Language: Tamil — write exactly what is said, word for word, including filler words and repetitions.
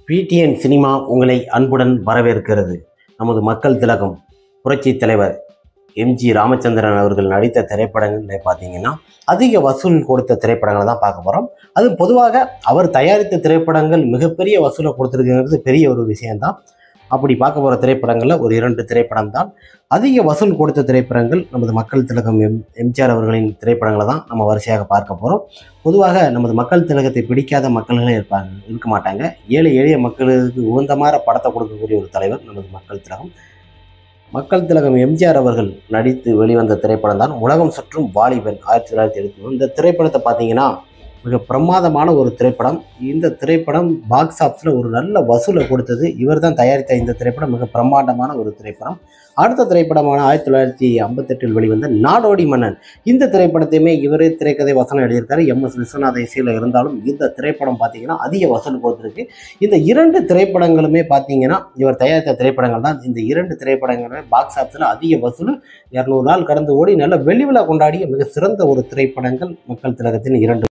பிடிஎன் சினிமா உங்களை அன்புடன் வரவேற்கிறது. நமது மக்கள் திலகம் புரட்சி தலைவர் எம்ஜி ராமச்சந்திரன் அவர்கள் நடித்த திரைப்படங்கள் பார்த்தீங்கன்னா அதிக வசூல் கொடுத்த திரைப்படங்களை தான் பார்க்க போகிறோம். அது பொதுவாக அவர் தயாரித்த திரைப்படங்கள் மிகப்பெரிய வசூலை கொடுத்துருக்குங்கிறது பெரிய ஒரு விஷயம்தான். அப்படி பார்க்க போகிற திரைப்படங்களில் ஒரு இரண்டு திரைப்படம் தான் அதிக வசூல் கொடுத்த திரைப்படங்கள். நமது மக்கள் திலகம் எம் எம்ஜிஆர் அவர்களின் திரைப்படங்களை தான் நம்ம வரிசையாக பார்க்க போகிறோம். பொதுவாக நமது மக்கள் திலகத்தை பிடிக்காத மக்கள்களே இருப்பாங்க இருக்க மாட்டாங்க. ஏழை எளிய மக்களுக்கு உகந்த மாதிரி படத்தை கொடுக்கக்கூடிய ஒரு தலைவர் நமது மக்கள் திலகம். மக்கள் திலகம் எம்ஜிஆர் அவர்கள் நடித்து வெளிவந்த திரைப்படம் தான் உலகம் சுற்றும் வாலிபன். ஆயிரத்தி தொள்ளாயிரத்தி எழுபத்தி இந்த திரைப்படத்தை பார்த்தீங்கன்னா மிக பிரமாதமான ஒரு திரைப்படம். இந்த திரைப்படம் பாக்ஸ் ஆஃபீஸில் ஒரு நல்ல வசூலை கொடுத்தது. இவர் தான் தயாரித்த இந்த திரைப்படம் மிக பிரமாண்டமான ஒரு திரைப்படம். அடுத்த திரைப்படமான ஆயிரத்தி தொள்ளாயிரத்தி ஐம்பத்தெட்டில் வெளிவந்த நாடோடி மன்னன். இந்த திரைப்படத்தையுமே இவரே திரைக்கதை வசனம் எழுதியிருக்காரு. எம் எஸ் விஸ்வநாத இசையில் இருந்தாலும் இந்த திரைப்படம் பார்த்தீங்கன்னா அதிக வசூல் கொடுத்துருக்கு. இந்த இரண்டு திரைப்படங்களுமே பார்த்தீங்கன்னா இவர் தயாரித்த திரைப்படங்கள் தான். இந்த இரண்டு திரைப்படங்களுமே பாக்ஸ் ஆஃபீஸில் அதிக வசூல் இரநூறு நாள் கடந்து ஓடி நல்ல வெளி விழா கொண்டாடிய மிக சிறந்த ஒரு திரைப்படங்கள் மக்கள் திலகத்தின் இரண்டு